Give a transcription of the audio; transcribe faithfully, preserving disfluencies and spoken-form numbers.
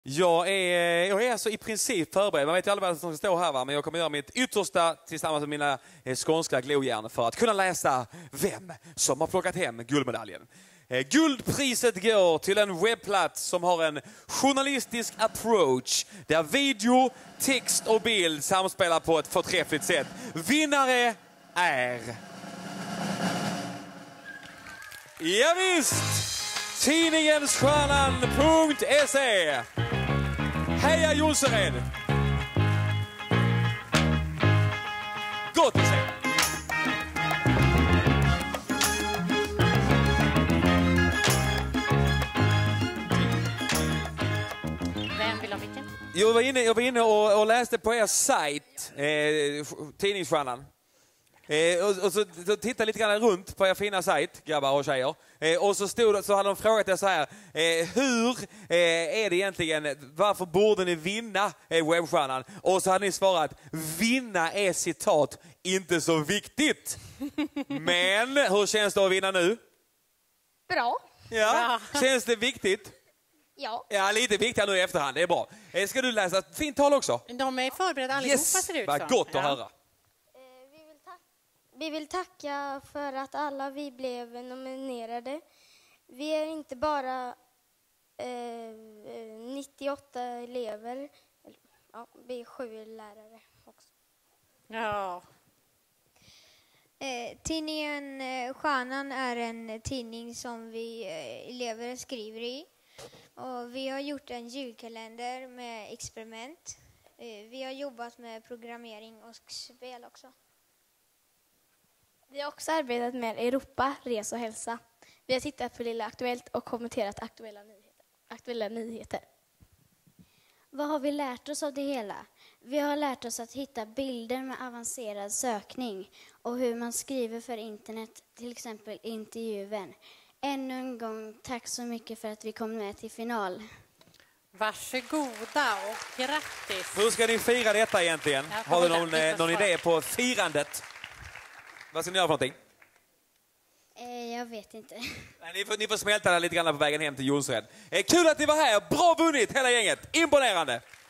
Jag är, jag är alltså i princip förberedd. Man vet ju aldrig vad som ska stå här, va? Men jag kommer göra mitt yttersta tillsammans med mina skånska glojärn för att kunna läsa vem som har plockat hem guldmedaljen. Guldpriset går till en webbplats som har en journalistisk approach där video, text och bild samspelar på ett förträffligt sätt. Vinnare är... Ja, visst! Tidningsstjärnan punkt se. Heja Jonsered! Gott att se! Vem vill ha vilken? Jag var inne, jag var inne och, och läste på er sajt, eh, Tidningsstjärnan. Eh, och, och så, så tittade lite grann runt på er fina sajt, grabbar och tjejer. Eh, och så, stod, så hade de frågat er så här, eh, hur eh, är det egentligen, varför borde ni vinna eh, webbstjärnan? Och så hade ni svarat, vinna är citat inte så viktigt. Men hur känns det att vinna nu? Bra. Ja, känns det viktigt? Ja. Ja, lite viktigare nu i efterhand, det är bra. Eh, ska du läsa ett fint tal också? De är förberedda allihopa, Yes, ser det ut vad som. gott att Ja. höra. Vi vill, tack- vi vill tacka för att alla vi blev nominerade. Vi är inte bara eh, nittioåtta elever, ja, vi är sju lärare också. Ja. Eh, tidningen eh, Stjärnan är en tidning som vi eh, elever skriver i. Och vi har gjort en julkalender med experiment. Eh, vi har jobbat med programmering och spel också. Vi har också arbetat med Europa, res och hälsa. Vi har tittat på Lilla Aktuellt och kommenterat aktuella nyheter. Aktuella nyheter. Vad har vi lärt oss av det hela? Vi har lärt oss att hitta bilder med avancerad sökning och hur man skriver för internet, till exempel intervjun. Ännu en gång, tack så mycket för att vi kom med till final. Varsågoda och grattis. Hur ska ni fira detta egentligen? Jag Har du kommer någon, där, eh, någon idé på firandet? Vad ska ni göra för någonting? Eh, jag vet inte. Nej, ni, får, ni får smälta där lite grann på vägen hem till Jonsered. Eh, kul att ni var här. Bra vunnit hela gänget. Imponerande.